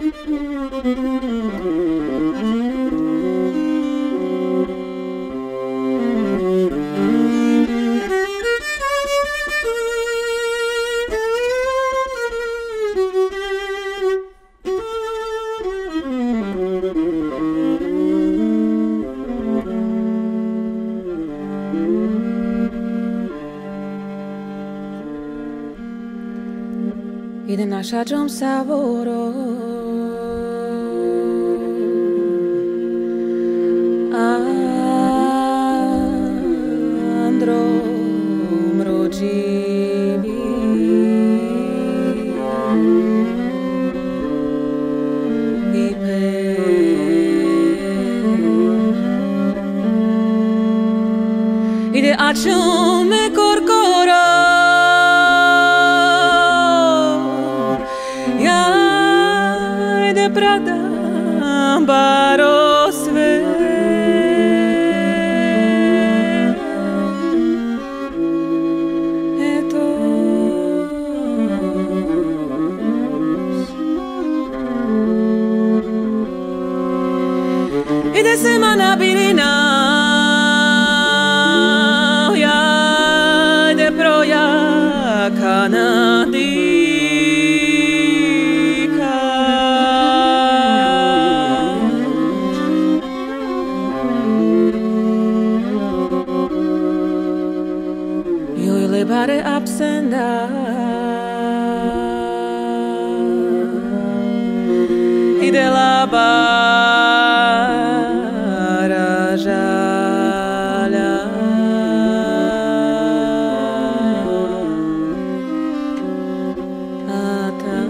Ide naša džom savoro Andro mrođivi I pe Ide ačume korkoro Prada baro sve eto ide se mana birina ja ide proja kanadi Bare absenda Ide la bara žalja A ta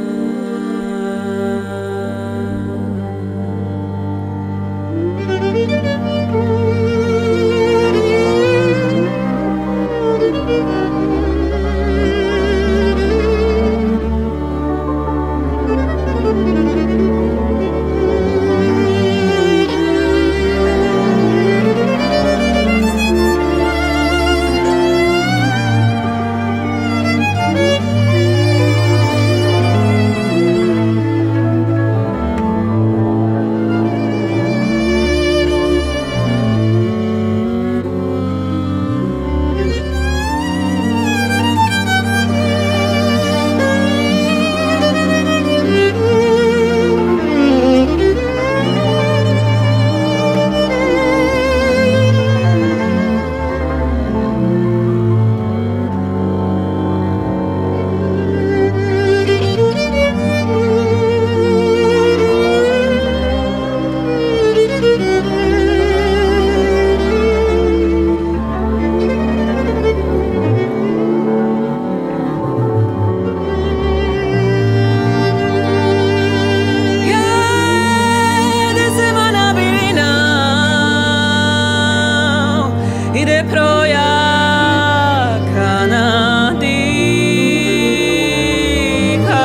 Ide proja kanadika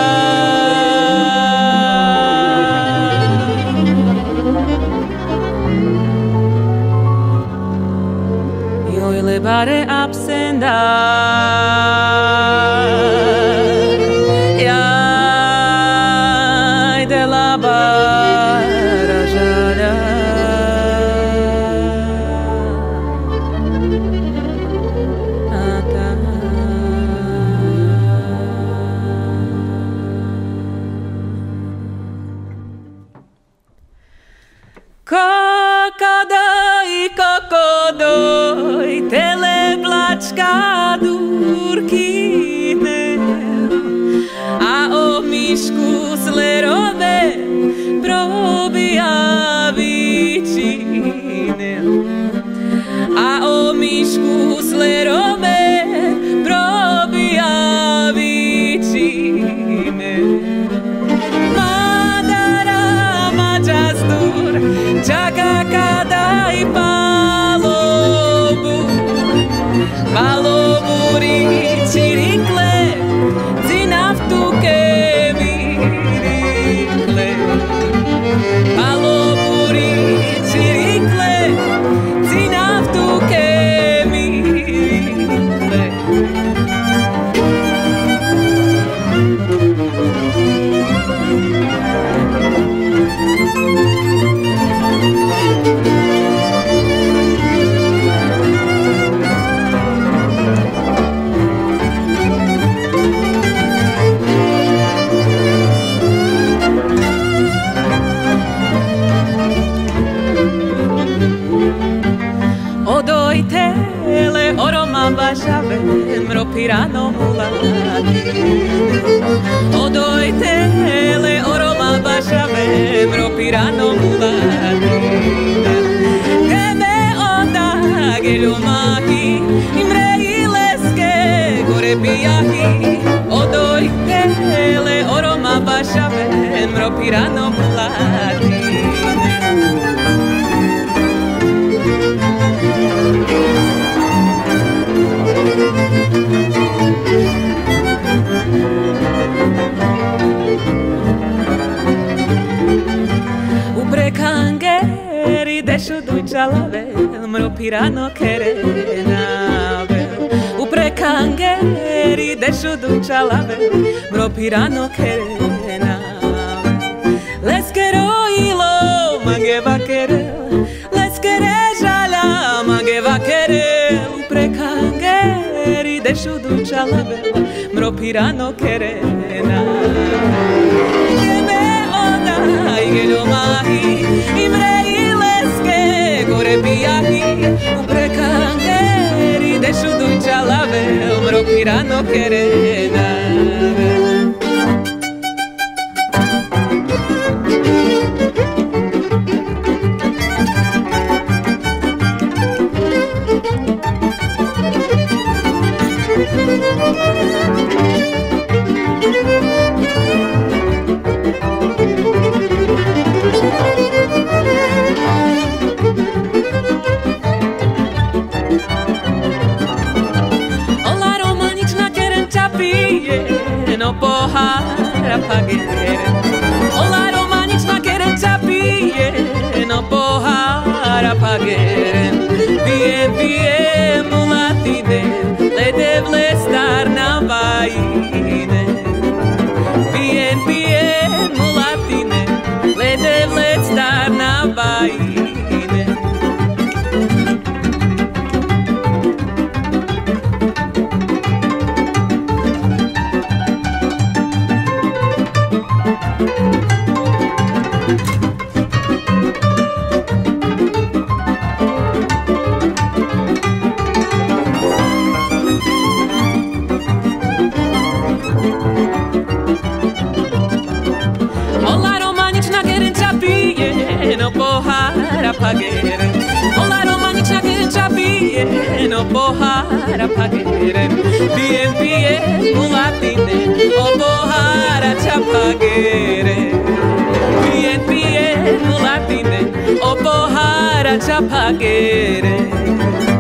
Joj le bare absenda Ja ide la bara žalja Kakadai kakodoi tele plačka durkine A o mišku slerove probija vičine A o mišku slerove probija vičine Madara mađastur Čaka kada I palobu Riči pirano mulatina Teme onda gelumahi Imrei leske gore piahi Odoi tele oroma bashave Mro pirano mulatina Ubrekangeri deshu duchalave Mro pirano kerenave Ubrekangeri deshu duchalave Mro pirano kerenave Leskero ilo mangeva kerel Leskere jala mangeva kerel Ubrekangeri deshu duchalave Mro pirano kerenave Gelumahi Imrei leske gore piahi Ubrekangeri deshu duchalave Mro pirano kerenave No pohara pagere Ola romanična kerenca pije No pohara pagere Bien, bien, mulatine Ledev lestar na vajine Bien, bien, mulatine Ledev lestar na vajine No pohara pagere Ola romanična kerenca pije No pohara pagere Bien, bien, mulatine O pohara čapagere Bien, bien, mulatine O pohara čapagere